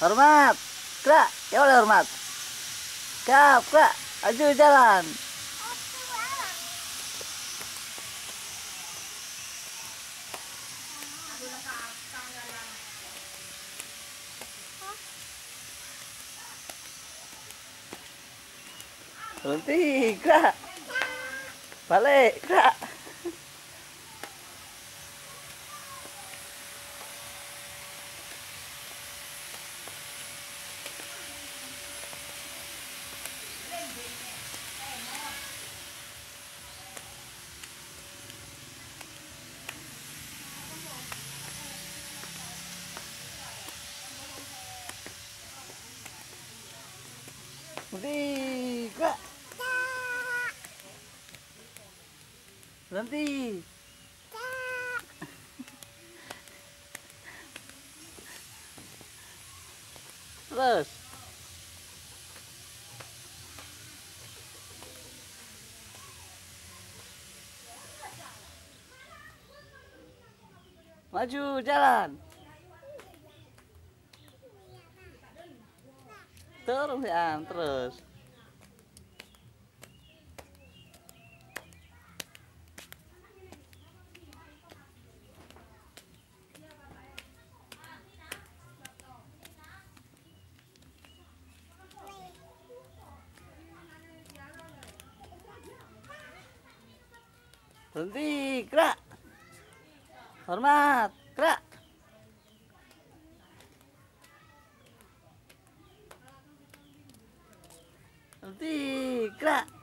Hormat. Gerak. Ya boleh hormat. Gerak. Maju jalan. Berhenti. Gerak. Balik. Gerak. Berhenti. Gerak. Berhenti. Terus. Maju jalan. Terus ya, terus. Berhenti, gerak. Hormat, gerak. Berhenti, gerak.